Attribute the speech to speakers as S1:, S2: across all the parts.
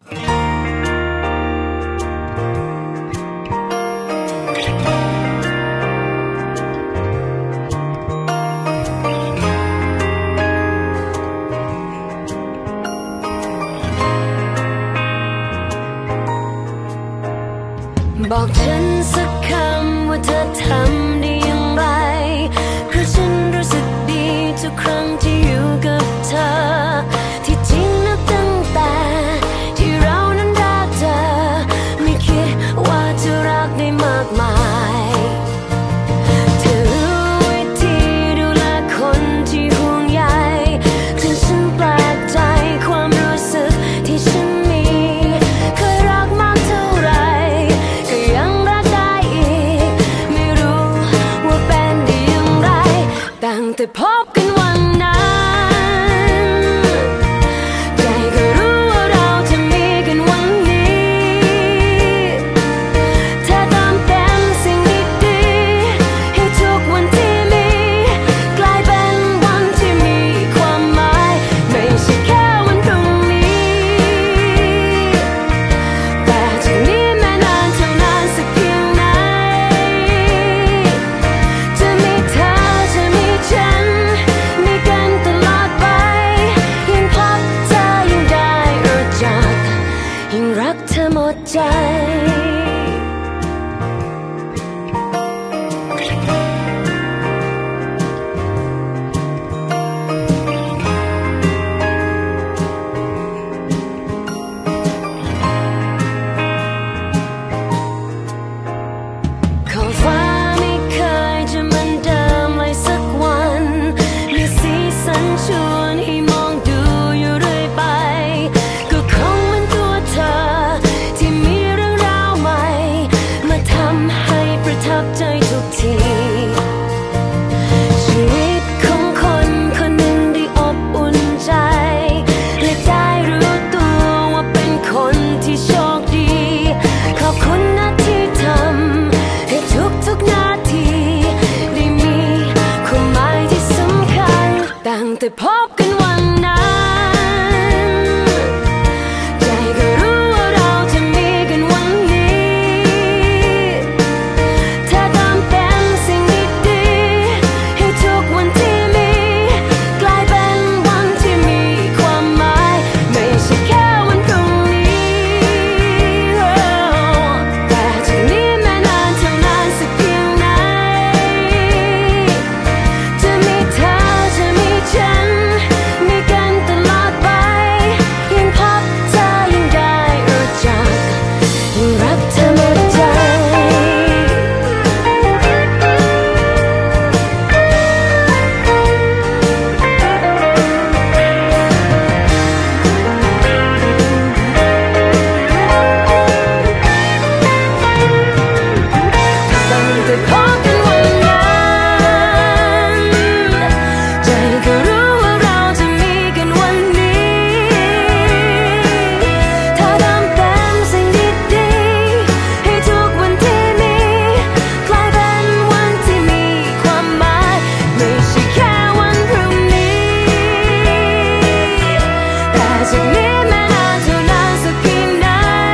S1: บอกฉันสักคำว่าเธอทำได้อย่างไรเพราะฉันรู้สึกดีทุกครั้งที่อยู่กับเธอที่จริงนับตั้งแต่ที่เรานั้นรักเธอไม่คิดว่าจะรักได้มากมายเธอรู้วิธีดูแลคนที่ห่วงใยจนฉันแปลกใจความรู้สึกที่ฉันมีเคยรักมากเท่าไรก็ยังรักได้อีกไม่รู้ว่าเป็นได้อย่างไรตั้งแต่พบกันวันนั้นใจก็รู้ว่าเราจะมีกันวันนี้เธอเติมเต็มสิ่งดีๆให้ทุกวันที่มีกลายเป็นวันที่มีความหมายไม่ใช่แค่วันพรุ่งนี้แต่จากนี้แม้นานเท่านานสักเพียงไหนจะมีเธอจะมีฉันมีกันตลอดไปยิ่งพบเธอยิ่งได้รู้จักยิ่งรักเธอหมดใจขอบฟ้าไม่เคยจะเหมือนเดิมเลยสักวันมีสีสันชวนให้มองดูอยู่เรื่อยไปก็คงเป็นตัวเธอที่มีเรื่องราวใหม่มาทำให้ประทับใจทุกทีชีวิตของคนคนหนึ่งได้อบอุ่นใจและได้รู้ตัวว่าเป็นคนที่โชคดีขอบคุณนะที่ทำให้ทุกนาทีได้มีความหมายที่สำคัญตั้งแต่พบกันวันนั้นใจก็รู้ว่าเราจะมีกันวันนี้เธอเติมเต็มสิ่งดีๆให้ทุกวันที่มีกลายเป็นวันที่มีความหมายไม่ใช่แค่วันพรุ่งนี้แต่จากนี้แม้นานเท่านานสักเพียงไหนจะมีเธอจะมีฉันมีกันตลอดไปยิ่งพบเธอยิ่งได้รู้จักยิ่งรักเธอหมดใจตั้งแต่พบกันวันนั้นใจก็รู้ว่าเราจะมีกันวันนี้เธอทำเต็มสิ่งดีๆให้ทุกวันที่มีกลายเป็นวันที่มีความหมายไม่ใช่แค่วันพรุ่งนี้แต่จากนี้แม้นานเท่านานสักเพียงไหน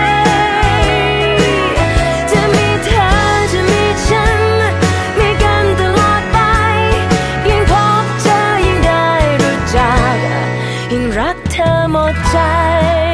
S1: จะมีเธอจะมีฉันมีกันตลอดไปยิ่งพบเธอยิ่งได้รู้จักยิ่งรักเธอหมดใจ